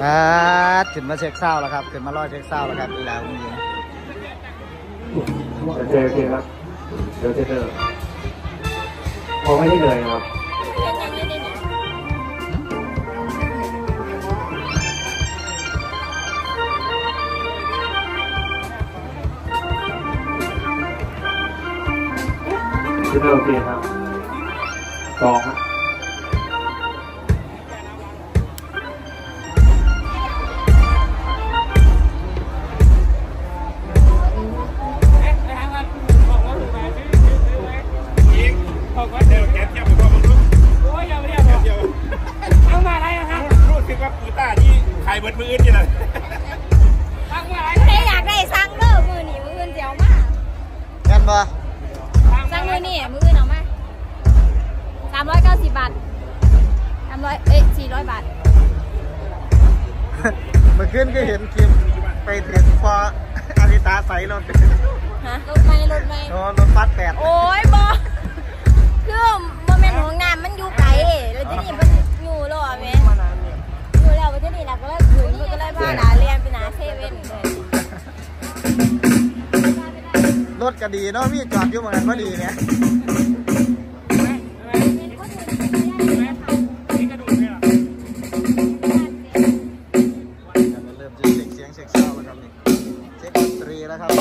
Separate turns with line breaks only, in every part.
ขึ้นมาเช็คเศร้าแล้วครับขึ้นมารอเช็คเศร้าแล้วครับอีลาคุณยิง
เจอครับเดี๋ยวเจอพอไม่ได้เลยครับโอเคครับสองครับ
ใครเบิดมืออื่นนี่เลย
ใครอยากได้สั่งเด้อมือนี่มืออื่นเดี๋ยวมา
กันบ่
สั่งมือนี่มืออื่นเอามา390 บาท400 บาท
เมื่อคืนก็เห็นคลิปไปถึงพออาริตาใส่รถ
ฮะรถไม่
รถฟัด8
โอ้ยบอคือโมเมนต์ของน้ำมันอยู่ไกลแล้วที่นี่มันอยู่หรอแม่อยู่แล้วที่นี่เราก็เลยถึงก็เลยพาหนาเรียนไปหนาเซเว่น
รถก็ดีเนาะมีจอดอยู่เหมือนกันก็ดีเนี่ยเริ่มจะเสียงเช็คเศร้าแล้วครับนี่เช็คดนตรีแล้วครับ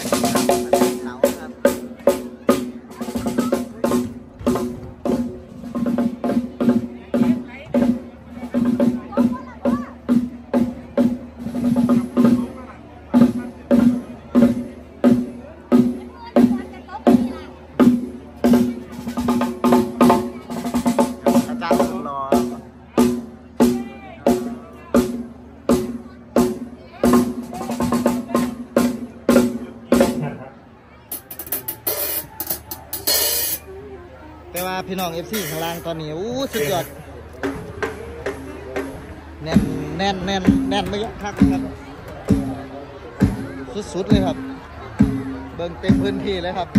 แต่ว่าพี่น้อง FC ข้างล่างตอนนี้สุดยอดแน่นไม่ยักคักครับสุดๆเลยครับเบิ่งเต็มพื้นที่เลยครับ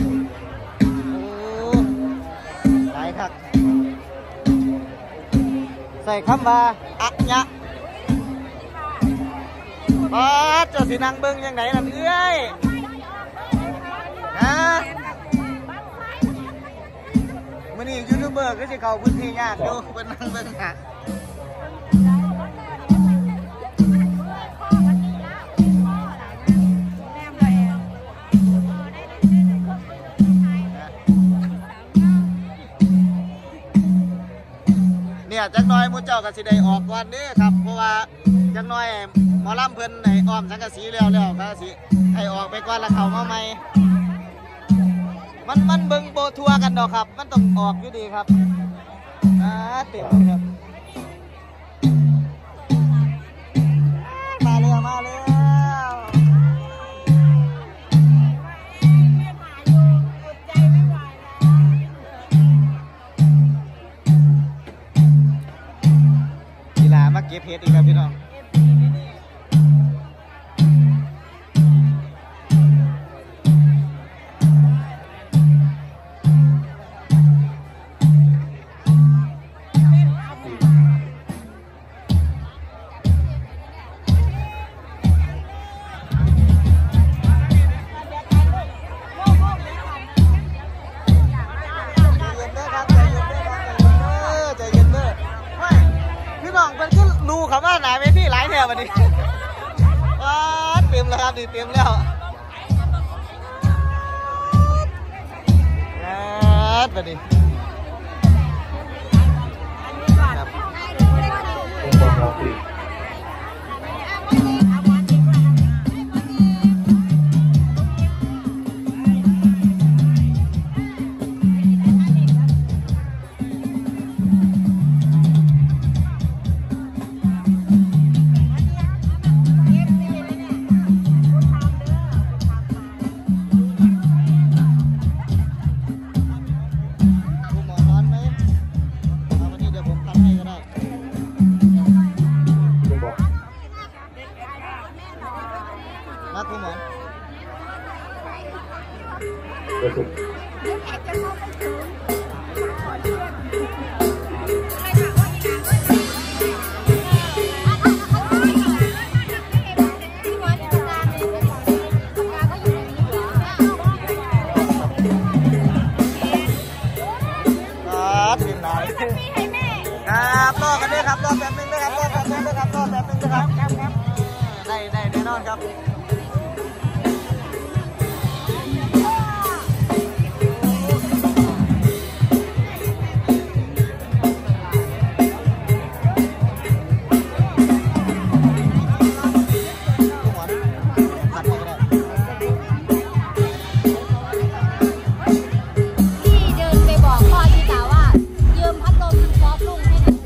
หลายคักใส่คำว่าอะยะเจ้าสินั่งเบิ่งยังไงนั่นเอ้ยมื่อนี้ยูทูบเบอร์ก็จะเข้าพื้นที่ยากดูเป็นนั่งเบิ่งค่ะเนี่ยจักน้อยมูเจ้ากับสิได้ออกก่อนเด้อครับเพราะว่าจักน้อยหมอลำเพิ่นให้อ้อมสังกะสีแล้วก็สิให้ออกไปก่อนแล้วเข้ามาใหม่มันเบิ่งโบทัวกันดอกครับมันต้องออกอยู่ดีครับเต็มเลยครับมาแล้วกีฬามาเก็บเห็ดอีกครับพี่น้องคำว่าหนาเวทีหลายแถววันนี้เต็มแล้วครับดิเต็มแล้ววันนี้ครับ
พี่เดินไปบอกพ่อที่ตาว่ายืมพัดลมฟอกลุงให้หน่อย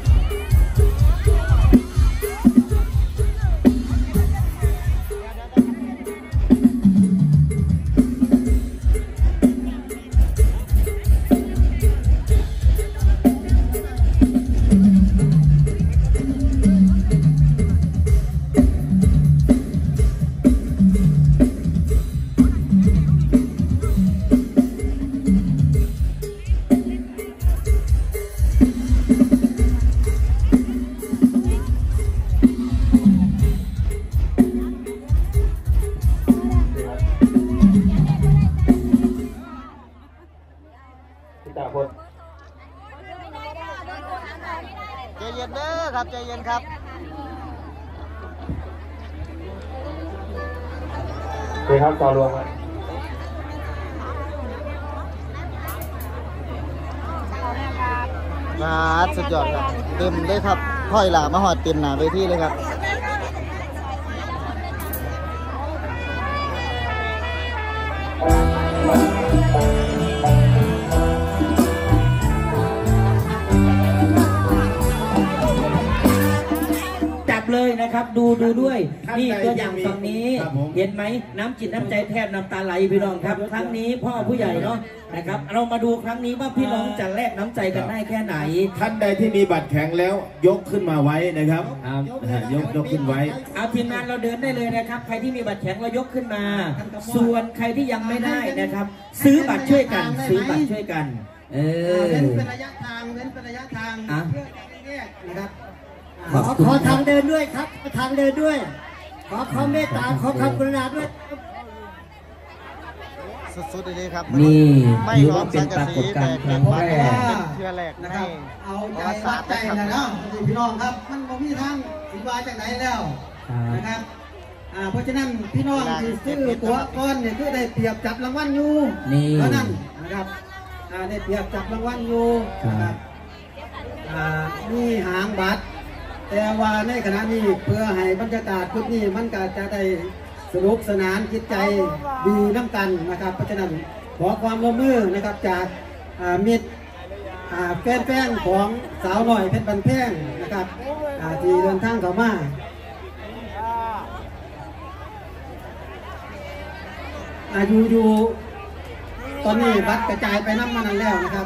พี่ตาพล
ใจเย็นเด้อครับใจเย็นครับ
โอเคครับต่อรวมครับ
มาสุดยอดครับเต็มเลยครับพ่อยหลามาหอดเต็มหนาเวทีเลยครับ
จับเลยนะครับดูด้วย
ท่าน
นี่
ใด
ตัวอย่าง
ที่มี
ฝั่งนี้
ครับผม
เห็นไหมน้ำจิตน้ำใจแทบน้ำตาไหลพี่น้องครับ ครั้งนี้พ่อผู้ใหญ่เนาะนะครับเรามาดูครั้งนี้ว่าพี่น้องจะแลกน้ำใจกันได้แค่ไหน
ท่านใดที่มีบัตรแข็งแล้วยกขึ้นมาไว้นะครับ
ครับ
ยกขึ้นไว้
เอาทีมงานเราเดินได้เลยนะครับ ใครที่มีบัตรแข็งเรายกขึ้นมา ส่วนใครที่ยังไม่ได้นะครับ ซื้อบัตรช่วยกันซื้อบัตรช่วยกัน
เว้นเป็นระยะทางเว้นเป็นระยะทาง
อ่ะ
เพื่อจะแยกนะครับ
ขอบคุณ
ขอทางเดินด้วยครับขอทางเดินด้วย ขอความเมตตาขอความกรุณาด้วย
สุดๆเลยครับ
นี่
ไม่
ถือ
ร้อ
ว่าง เป็
สั
น
งกะ
ปรา
สี
กฏการ
แต่
ณ์ค
เป็
รั้
น
งแรก
เพื่อแรก
นะครับ
ให้
เอาใจวัดใจนะเนาะพี่น้องครับ มันบ่มีทางสิว่าจากไหนแล้วนะครับเพราะฉะนั้นพี่น้องที่ซื้อตั๋วก้อนเนี่ยคือได้เปรียบจับรางวัลอยู่
นี่
เพราะนั้นนะครับได้เปรียบจับรางวัลอยู่นะครับมีหางบัตร แต่ว่าในขณะนี้เพื่อให้บรรยากาศชุดนี้มันก็จะได้สนุกสนานจิตใจดีน้ำกันนะครับเพราะฉะนั้นขอความร่วมมือนะครับจากมิตรแฟนๆของสาวหน่อยเพชรบันแพงนะครับที่เดินทางเข้ามาอยู่ตอนนี้บัตรกระจายไปน้ำมันนั้นแล้วนะครับ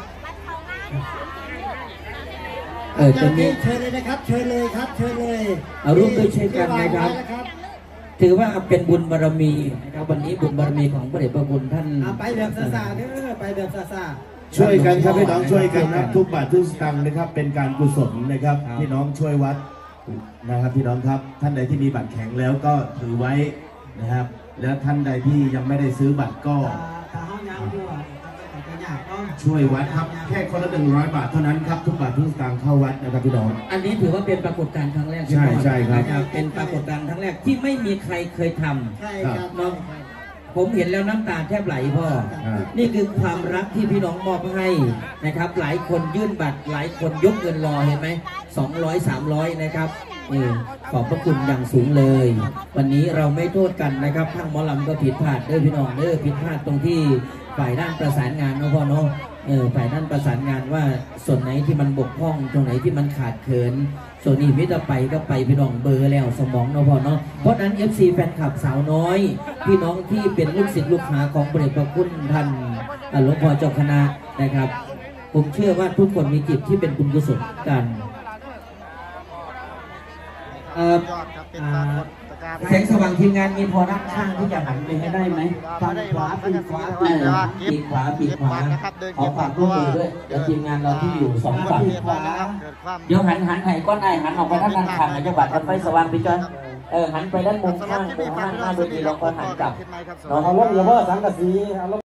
ตรงนี้
เชิญเลยนะครับเชิญเลยครับเชิญเลย
เอาร่วมด้วยช่วยกันนะครับ ถือว่าเป็นบุญบารมีนะครับวันนี้บุญบารมีของพระเดชพระคุณท่าน
ไปแบบซาๆเด้อไปแบบซา
ช่วยกันครับพี่น้องช่วยกันครับทุกบาททุกสตางค์นะครับเป็นการกุศลนะครับพี่น้องช่วยวัดนะครับพี่น้องครับท่านใดที่มีบัตรแข็งแล้วก็ถือไว้นะครับ แล้วท่านใดที่ยังไม่ได้ซื้อบัตรก็
ถ้าเฮายาวอยู่ก็ยากเนาะ
ช่วยวัดครับแค่คนละ100 บาทเท่านั้นครับทุกบาททุกสตางค์เข้าวัดนะครับพี่น้อง
อันนี้ถือว่าเป็นปรากฏการณ์ครั้งแรก
ใช่ใช่ครับ
นะเป็นปรากฏการณ์ครั้งแรกที่ไม่มีใครเคยทำ
ใช่ครับ
เนาะผมเห็นแล้วน้ำตาแทบไหลพ่อ
อ่า
นี่คือความรักที่พี่น้องมอบให้นะครับ หลายคนยื่นบัตรหลายคนยกเงินรอเห็นไหม200 300นะครับขอบพระคุณอย่างสูงเลย วันนี้เราไม่โทษกันนะครับทางหมอลำก็ผิดพลาดเด้อพี่น้องเด้อผิดพลาดตรงที่ฝ่ายด้านประสานงานเนาะพ่อเนาะฝ่ายด้านประสานงานว่าส่วนไหนที่มันบกพร่องตรงไหนที่มันขาดเขินส่วนนี้มิตรไปก็ไปพี่น้องเบอร์แล้วสมองเนาะพ่อเนาะเพราะนั้น FC แฟนคลับสาวน้อยพี่น้องที่เป็นลูกศิษย์ลูกหาของพระเดชพระคุณท่านหลวงพ่อเจ้าคณะนะครับผมเชื่อว่าทุกคนมีจิตที่เป็นบุญกุศลกัน
ยอดครับเป็นปรากฏการณ์
แสงสว่างทีมงานมีพอนักข้างที่จะหันไปให้ได้ไหม
ฝั่งขวาปีกขวา
ปีกขวาปีกขวาขอฝากร่วมมือด้วยเดี๋ยวทีมงานเราที่อยู่2ฝั่งเดี๋ยวหันให้ก้อนไอ้หันออกไปด้านข้างจังหวัดกันไฟสว่างพี่จอนหันไปด้านมุมข้างมุมข้างหน้าโดยที่เราก็หันกลับ
เอารถเรือว่าสังกะสี